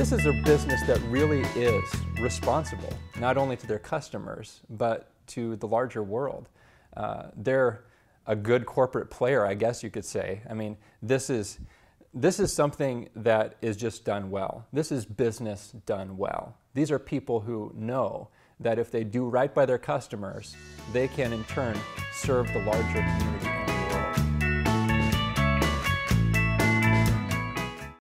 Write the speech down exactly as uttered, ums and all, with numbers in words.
This is a business that really is responsible, not only to their customers, but to the larger world. Uh, they're a good corporate player, I guess you could say. I mean, this is, this is something that is just done well. This is business done well. These are people who know that if they do right by their customers, they can in turn serve the larger community.